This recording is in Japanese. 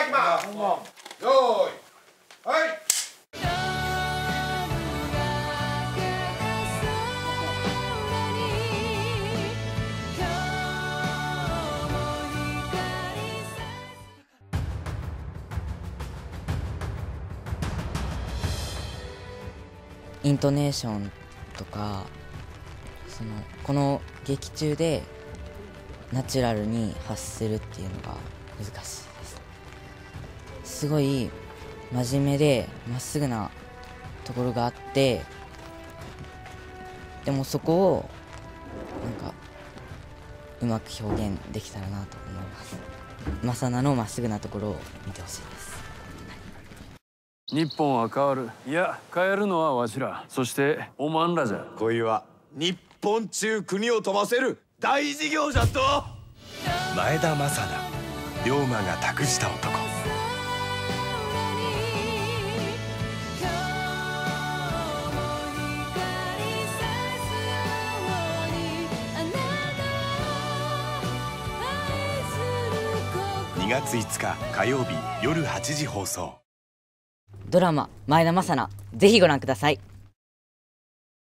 きます。よーい、はい。 イントネーションとかこの劇中でナチュラルに発するっていうのが難しいです。すごい真面目でまっすぐなところがあって、でもそこをなんかうまく表現できたらなと思います。マサナのまっすぐなところを見てほしいです。 日本は変わる。いや、変えるのはわしら、そしておまんらじゃ。 恋は日本中国を飛ばせる大事業じゃと。 前田正奈、龍馬が託した男。2月5日火曜日夜8時放送。 ドラマ前田正奈、ぜひご覧ください。